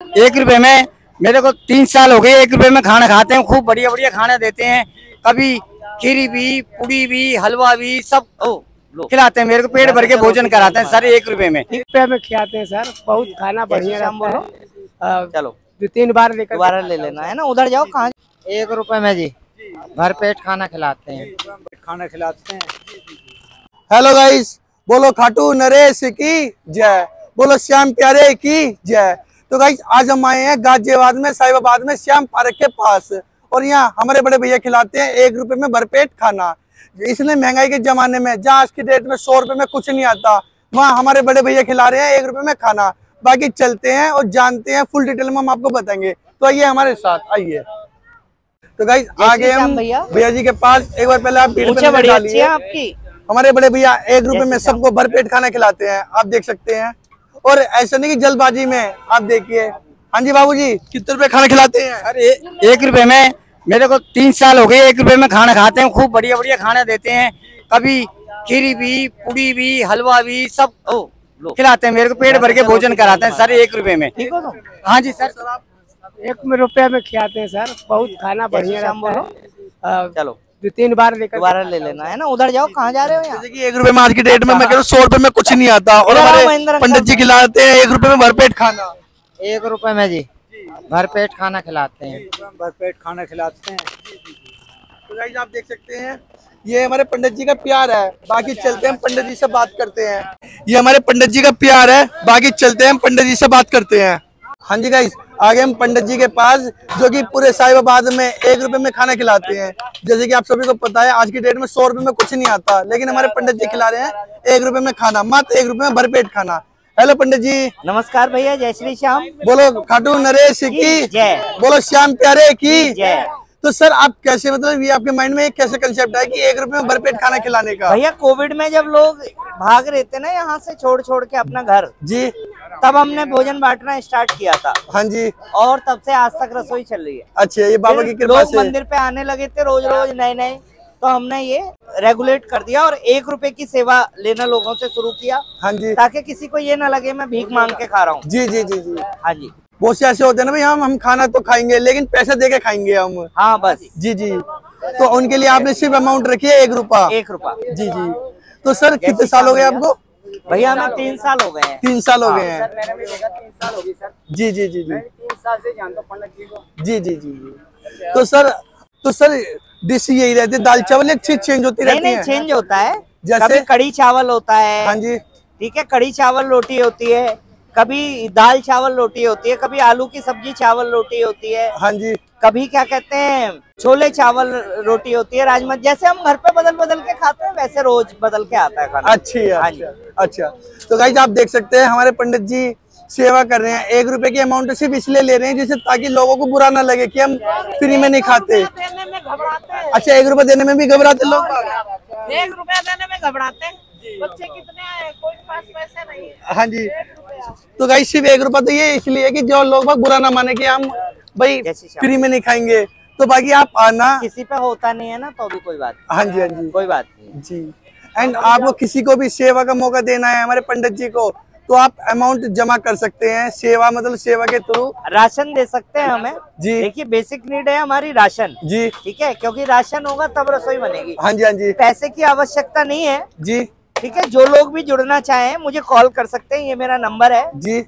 1 रुपए में मेरे को 3 साल हो गए 1 रुपए में खाना खाते हैं। खूब बढ़िया बढ़िया खाना देते हैं, कभी खीरी भी, पूड़ी भी, हलवा भी, सब खिलाते हैं मेरे को। पेट भर के भोजन कराते हैं सर 1 रुपए में। 1 रुपए में खिलाते हैं सर, बहुत खाना बढ़िया रहता है। चलो 2-3 बार लेकर दोबारा ले लेना है ना। उधर जाओ। कहाँ? 1 रुपए में जी भर पेट खाना खिलाते हैं। खाना खिलाते हैं। हेलो गाइस, बोलो खाटू नरेश की जय, बोलो श्याम प्यारे की जय। तो गाइस आज हम आए हैं गाजियाबाद में, साहिबाबाद में, श्याम पार्क के पास। और यहाँ हमारे बड़े भैया खिलाते हैं 1 रुपए में भरपेट खाना। इसलिए महंगाई के जमाने में जहाँ आज की डेट में 100 रुपए में कुछ नहीं आता, वहाँ हमारे बड़े भैया खिला रहे हैं 1 रुपए में खाना। बाकी चलते हैं और जानते हैं, फुल डिटेल में हम आपको बताएंगे। तो आइए हमारे साथ, आइए। तो गाइस आगे हम भैया जी के पास। एक बार पहले आप डालिए आपकी। हमारे बड़े भैया 1 रुपए में सबको भरपेट खाना खिलाते हैं, आप देख सकते हैं। और ऐसा नहीं कि जल्दबाजी में, आप देखिए। हाँ जी बाबूजी, कितने रुपए खाना खिलाते हैं? अरे 1 रुपए में मेरे को 3 साल हो गए 1 रुपए में खाना खाते हैं। खूब बढ़िया बढ़िया खाना देते हैं, कभी खीरी भी, पूड़ी भी, हलवा भी, सब खिलाते हैं मेरे को। पेट भर के भोजन कराते हैं सर 1 रुपए में। ठीक हो तो? हाँ जी सर, 1 रुपए में खिलाते हैं सर, बहुत खाना बढ़िया रहता है। चलो 2-3 बार लेकर दोबारा ले लेना है ना। उधर जाओ। कहाँ जा रहे हो? जैसे कि 1 रुपए में आज की डेट में मैं कह रहा हूँ 100 रुपए में कुछ नहीं आता, और हमारे पंडित जी खिलाते हैं 1 रुपए में भरपेट खाना। 1 रुपए में जी भर पेट खाना खिलाते हैं। भरपेट खाना खिलाते हैं। तो गाइस आप देख सकते हैं, ये हमारे पंडित जी का प्यार है। बाकी चलते हैं पंडित जी से बात करते हैं। ये हमारे पंडित जी का प्यार है, बाकी चलते हैं पंडित जी से बात करते हैं। हाँ जी गाइस, आगे हम पंडित जी के पास, जो कि पूरे साहिबाबाद में 1 रुपए में खाना खिलाते हैं। जैसे कि आप सभी को पता है आज की डेट में 100 रुपए में कुछ नहीं आता, लेकिन हमारे पंडित जी खिला रहे हैं 1 रुपए में खाना, मात्र 1 रुपए में भरपेट खाना। हेलो पंडित जी। नमस्कार भैया, जय श्री श्याम। बोलो खाटू नरेश की जय, बोलो श्याम प्यारे की जय। तो सर आप कैसे, मतलब ये आपके माइंड में कैसे कंसेप्ट है कि 1 रुपए में भरपेट खाना खिलाने का? भैया कोविड में जब लोग भाग रहे थे ना यहाँ से छोड़ छोड़ के अपना घर जी, तब हमने भोजन बांटना स्टार्ट किया था। हाँ जी। और तब से आज तक रसोई चल रही है। अच्छा, ये बाबा की कृपा से लोग मंदिर पे आने लगे थे रोज रोज नए नए, तो हमने ये रेगुलेट कर दिया और 1 रुपए की सेवा लेना लोगों से शुरू किया। हाँ जी, ताकि किसी को ये ना लगे मैं भीख मांग के खा रहा हूँ। जी जी जी जी। हाँ जी, बहुत से ऐसे होते हैं ना भाई, हम खाना तो खाएंगे लेकिन पैसे दे के खाएंगे हम। हाँ बस। जी जी। तो उनके लिए आपने सिर्फ अमाउंट रखी है 1 रुपया। 1 रुपया। जी जी। तो सर कितने साल हो गए आपको? भैया हमें 3 साल हो गए हैं। 3 साल हो गए हैं। सर मैंने भी देखा 3 साल हो गई सर। जी जी जी जी। 3 साल से जानता हूँ पंडित जी को। जी जी जी जी। तो सर डिश यही रहती है, दाल चावल चेंज होती रहती है? नहीं, चेंज होता है। जैसे कभी कड़ी चावल होता है। हाँ जी, ठीक है, कड़ी चावल रोटी होती है, कभी दाल चावल रोटी होती है, कभी आलू की सब्जी चावल रोटी होती है। हाँ जी। कभी क्या कहते हैं छोले चावल रोटी होती है, राजमा। जैसे हम घर पे बदल बदल के खाते हैं वैसे रोज बदल के आता है खाना। अच्छी है। अच्छा। तो गाइस आप देख सकते हैं हमारे पंडित जी सेवा कर रहे हैं। 1 रुपए की अमाउंट सिर्फ इसलिए ले रहे हैं जिससे ताकि लोगों को बुरा ना लगे कि हम फ्री में नहीं खाते। अच्छा, 1 रुपए देने में भी घबराते लोग? 1 रुपया देने में घबराते हैं। बच्चे कितने हैं, कोई पास पैसे नहीं है। हाँ जी। तो गाइस सिर्फ 1 रुपया तो ये इसलिए है कि जो लोग बाग बुरा ना माने कि हम भाई फ्री में नहीं खाएंगे। तो बाकी आप आना, किसी पे होता नहीं है ना तो भी कोई बात। हाँ जी, हाँ जी, कोई बात नहीं जी। एंड आपको किसी को भी सेवा का मौका देना है हमारे पंडित जी को, तो आप अमाउंट जमा कर सकते हैं। सेवा मतलब सेवा के थ्रू राशन दे सकते हैं हमें जी। देखिए बेसिक नीड है हमारी राशन जी, ठीक है, क्योंकि राशन होगा तब रसोई बनेगी। हाँ जी, हाँ जी। पैसे की आवश्यकता नहीं है जी, ठीक है। जो लोग भी जुड़ना चाहें मुझे कॉल कर सकते हैं, ये मेरा नंबर है जी,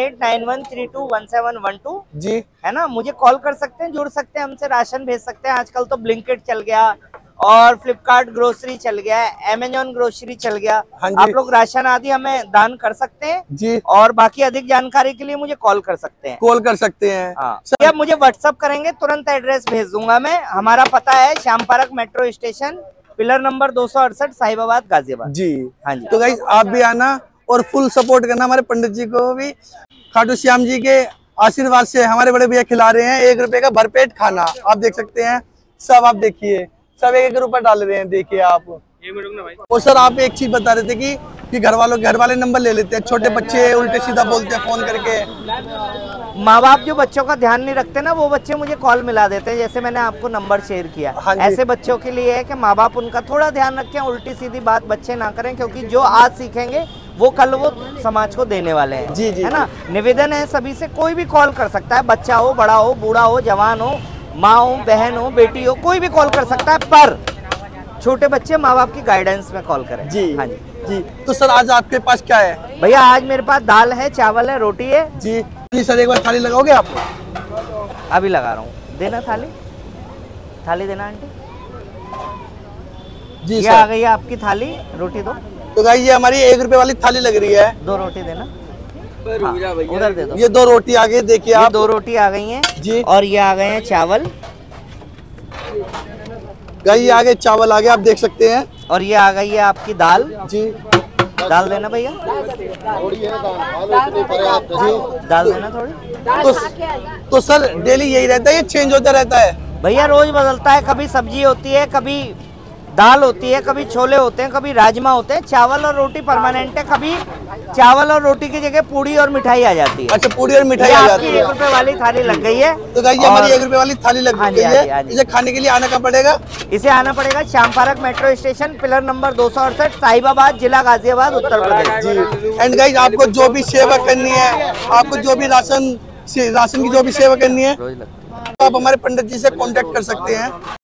9891321712 जी, है ना। मुझे कॉल कर सकते हैं, जुड़ सकते हैं हमसे, राशन भेज सकते हैं। आजकल तो ब्लिंकिट चल गया और फ्लिपकार्ट ग्रोसरी चल गया है, अमेजॉन ग्रोसरी चल गया। हाँ आप लोग राशन आदि हमें दान कर सकते हैं जी। और बाकी अधिक जानकारी के लिए मुझे कॉल कर सकते हैं। कॉल कर सकते हैं। हाँ, आप मुझे व्हाट्सअप करेंगे तुरंत एड्रेस भेज दूंगा मैं। हमारा पता है Shyam park metro station, pillar number 268, Sahibabad, Ghaziabad जी। हाँ जी। तो गाइस आप भी आना और फुल सपोर्ट करना हमारे पंडित जी को भी। खाटू श्याम जी के आशीर्वाद से हमारे बड़े भैया खिला रहे हैं 1 रुपए का भरपेट खाना। आप देख सकते हैं, सब आप देखिए, सब 1 रुपया डाल रहे हैं, देखिए आप। और सर आप एक चीज बता रहे थे कि घर वाले नंबर ले लेते हैं, छोटे बच्चे उल्टे सीधा बोलते हैं फोन करके। माँ बाप जो बच्चों का ध्यान नहीं रखते ना, वो बच्चे मुझे कॉल मिला देते हैं, जैसे मैंने आपको नंबर शेयर किया। हाँ जी। ऐसे बच्चों के लिए है कि माँ बाप उनका थोड़ा ध्यान रखें, उल्टी सीधी बात बच्चे ना करें, क्योंकि जो आज सीखेंगे वो कल वो समाज को देने वाले हैं। जी जी, है ना। निवेदन है सभी से, कोई भी कॉल कर सकता है, बच्चा हो, बड़ा हो, बूढ़ा हो, जवान हो, माँ हो, बहन हो, बेटी हो, कोई भी कॉल कर सकता है, पर छोटे बच्चे माँ बाप की गाइडेंस में कॉल करें। जी हाँ जी जी। तो सर आज आपके पास क्या है? भैया, आज मेरे पास दाल है, चावल है, रोटी है। जी जी सर, एक बार थाली लगाओगे आप? अभी लगा रहा हूँ, देना थाली, थाली देना आंटी। जी ये सर। आ गई है आपकी थाली, रोटी दो। तो गाइस ये हमारी 1 रुपए वाली थाली लग रही है। 2 रोटी देना। हाँ, उधर दे दो। ये 2 रोटी आ गई, देखिए ये आप। 2 रोटी आ गई हैं जी। और ये आ गए हैं चावल। गाइस ये आगे चावल आ गए, आप देख सकते हैं। और ये आ गई है आपकी दाल। जी दाल देना भैया, दाल देना थोड़ी। तो सर डेली यही रहता है, ये चेंज होता रहता है? भैया रोज बदलता है, कभी सब्जी होती है, कभी दाल होती है, कभी छोले होते हैं, कभी राजमा होते हैं। चावल और रोटी परमानेंट है, कभी चावल और रोटी की जगह पूड़ी और मिठाई आ जाती है। अच्छा, पूड़ी और मिठाई ये आ आपकी जाती है। 1 रुपए वाली थाली लग गई है। तो गाइस ये हमारी 1 रुपए वाली थाली लग हाँ जी, गई हाँ जी, हाँ है। जी। इसे खाने के लिए आना कहाँ पड़ेगा? इसे आना पड़ेगा Shyam park metro station, pillar number 268, Sahibabad, जिला गाजियाबाद, उत्तर प्रदेश। जी। एंड गाइस आपको जो भी सेवा करनी है, आपको जो भी राशन की जो भी सेवा करनी है, तो आप हमारे पंडित जी से कांटेक्ट कर सकते हैं।